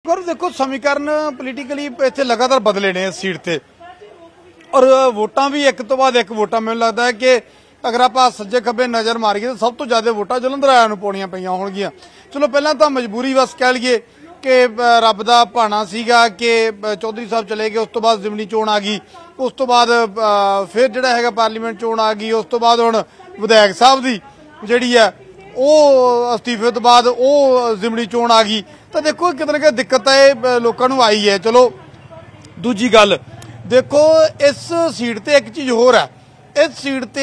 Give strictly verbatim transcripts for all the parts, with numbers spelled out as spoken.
गौरव देखो समीकरण पोलीटिकली इत्थे लगातार बदले ने इस सीट से और वोटां भी एक तो बाद एक वोटां मैनूं लगता है कि अगर आप सज्जे खब्बे नज़र मारीए तो सब तो ज़्यादा वोटां जलंधर आया नूं पाउणियां पईयां होणगीਆਂ। चलो पहलां तां मजबूरी बस कह लईए कि रब दा भाणा सीगा कि चौधरी साहब चले गए, उस तो बाद जिमनी चोण आ गई, उस तो बाद फिर जिहड़ा हैगा पार्लीमेंट चोण आ गई, उस तो बाद हुण विधायक साहब दी जिहड़ी है ਉਹ ਅਸਤੀਫੇ ਤੋਂ ਬਾਅਦ ਉਹ ਜ਼ਿਮਨੀ ਚੋਣ ਆ ਗਈ ਤਾਂ ਦੇਖੋ ਕਿਤੇ ਨਾ ਕਿਤੇ ਦਿੱਕਤ ਹੈ ਲੋਕਾਂ ਨੂੰ ਆਈ ਹੈ। ਚਲੋ ਦੂਜੀ ਗੱਲ ਦੇਖੋ ਇਸ ਸੀਟ ਤੇ ਇੱਕ ਚੀਜ਼ ਹੋਰ ਹੈ, ਇਸ ਸੀਟ ਤੇ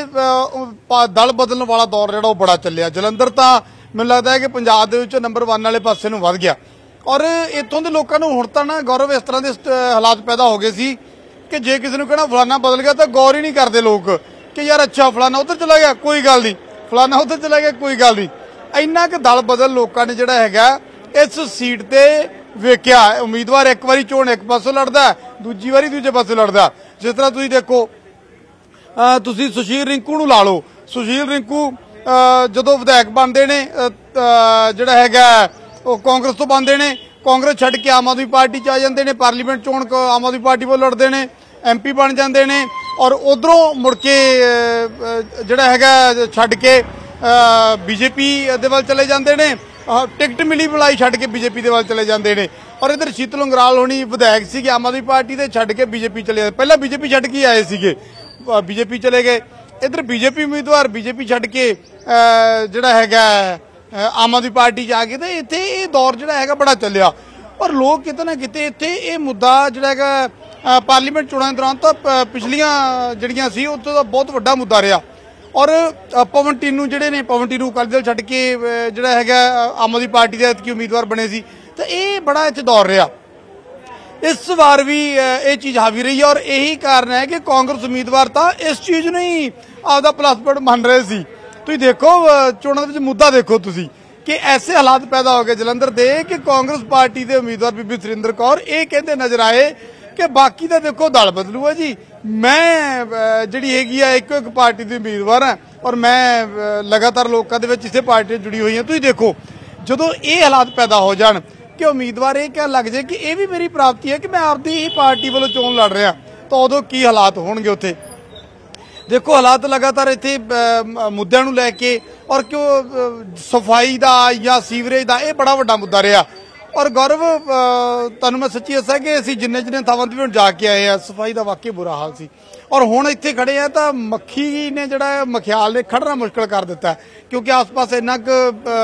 ਦਲ ਬਦਲਣ ਵਾਲਾ ਦੌਰ ਜਿਹੜਾ ਉਹ ਬੜਾ ਚੱਲਿਆ। ਜਲੰਧਰ ਤਾਂ ਮੈਨੂੰ ਲੱਗਦਾ ਹੈ ਕਿ ਪੰਜਾਬ ਦੇ ਵਿੱਚ ਨੰਬਰ ਇੱਕ ਵਾਲੇ ਪਾਸੇ ਨੂੰ ਵੱਧ ਗਿਆ ਔਰ ਇੱਥੋਂ ਦੇ ਲੋਕਾਂ ਨੂੰ ਹੁਣ ਤਾਂ ਨਾ ਗੌਰਵ ਇਸ ਤਰ੍ਹਾਂ ਦੇ ਹਾਲਾਤ ਪੈਦਾ ਹੋ ਗਏ ਸੀ ਕਿ ਜੇ ਕਿਸੇ ਨੂੰ ਕਹਿਣਾ ਫਲਾਨਾ ਬਦਲ ਗਿਆ ਤਾਂ ਗੌਰ ਹੀ ਨਹੀਂ ਕਰਦੇ ਲੋਕ ਕਿ ਯਾਰ ਅੱਛਾ ਫਲਾਨਾ ਉੱਧਰ ਚਲਾ ਗਿਆ, ਕੋਈ ਗੱਲ ਨਹੀਂ, फलाना उधर चला गया, कोई गल नहीं। इन्ना कि दल बदल लोगों ने जिहड़ा हैगा इस सीट ते वेख्या। उम्मीदवार एक बारी चोण एक पासों लड़दा, दूजी बारी दूजे पासों लड़दा। जिस तरह तुसीं देखो तुसीं सुशील रिंकू नूं ला लो, सुशील रिंकू जदों विधायक बनदे ने जिहड़ा हैगा वो कांग्रेस तो बनदे ने, कांग्रेस छड्ड के आम आदमी पार्टी च आ जांदे ने, पार्लीमेंट चोण आम आदमी पार्टी वाल लड़दे ने, एम पी बन जाते हैं और उधरों मुड़ के जिहड़ा हैगा छड्ड के बीजेपी दे वल चले जाते हैं, टिकट मिली बुलाई छड्ड के बीजेपी दे वल चले जाते हैं। और इधर शीतल उंगराल होनी विधायक सीगे आम आदमी पार्टी दे छड्ड के बीजेपी चले जाते, पहला बीजेपी छड्ड के आए सीगे, बीजेपी चले गए। इधर बीजेपी उम्मीदवार बीजेपी छड्ड के जिहड़ा हैगा आम आदमी पार्टी च आ गए। तो इत्थे ये दौर जिहड़ा हैगा बड़ा चलिया और लोग किते ना किते इत्थे ये मुद्दा जिहड़ा हैगा पार्लीमेंट चोणां दे दौरान तो पिछलियां जिहड़ियां सी उत्थे दा बहुत वड्डा मुद्दा रहा और पवन टीनू जिहड़े ने पवन टीनू अकाली दल छड्ड के जिहड़ा हैगा आम आदमी पार्टी दे ऐतकी उम्मीदवार बने सी। तो ये बड़ा इत्थे दौर रहा, इस बार भी ये चीज़ हावी रही है और यही कारण है कि कांग्रेस उम्मीदवार तो इस चीज़ नूं ही आपदा प्लस पॉइंट मान रहे सी। तुसीं देखो चोणां दे विच मुद्दा देखो तुसीं कि ऐसे हालात पैदा हो गए जलंधर दे कि कांग्रेस पार्टी के उम्मीदवार बीबी सुरिंदर कौर ये कहते नजर आए कि बाकी तो देखो दल बदलू है जी, मैं जिहड़ी हैगी आ एक एक पार्टी की उम्मीदवार हाँ और मैं लगातार लोगों के इसे पार्टी जुड़ी हुई है। तुसीं देखो जदों ये हालात पैदा हो जान कि उम्मीदवार ये कह लग जाए कि यह भी मेरी प्राप्ति है कि मैं आपकी ही पार्टी वालों चोण लड़ रहा, तो उदों की हालात होणगे उत्थे। देखो हालात लगातार इत्थे मुद्दों नूं लैके और क्यों सफाई का या सीवरेज का यह बड़ा वड्डा मुद्दा रहा और गौरव तुहानूं मैं सच्ची दस्सां कि असीं जिन्ने जिन्ने थावां ते भी जाके आए हैं सफाई का वाकई बुरा हाल सी और हुण इत्थे खड़े हैं तो मक्खी ने जिहड़ा मखियाल ने खड़ना मुश्किल कर दिता है क्योंकि आस पास इन्ना क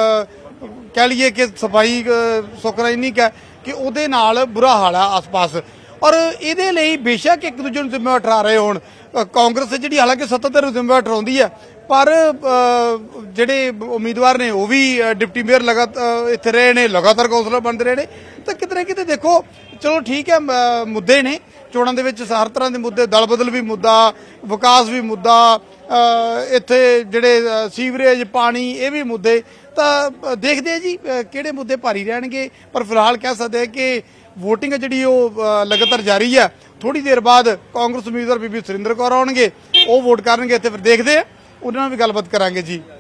कह लीए कि सफाई सुकरा इन्नी क कि उहदे नाल बुरा हाल है आस पास और इहदे लई बेशक एक दूजे नूं जिम्मेवार ठहरा रहे होण कांग्रेस जिहड़ी हालांकि सत्ताधारी जिम्मेवार ठहराउंदी है पर जिहड़े उम्मीदवार ने वो भी डिप्टी मेयर लगातार इत्थे रहे ने, लगातार कौंसलर बनते रहे ने। तो किते ना किते देखो चलो ठीक है मुद्दे ने चोणां दे विच हर तरह के मुद्दे, दल बदल भी मुद्दा, विकास भी मुद्दा, इत्थे जिहड़े सीवरेज पानी ये भी मुद्दे। तो देखते हैं जी किहड़े मुद्दे भारी रहणगे पर फिलहाल कह सकते हैं कि वोटिंग जिहड़ी वो लगातार जारी है। थोड़ी देर बाद कांग्रेस उम्मीदवार बीबी सुरिंदर कौर आउणगे, वो वोट करनगे, इत्थे फिर देखते हैं उन्हां नाल भी गलबात करांगे जी।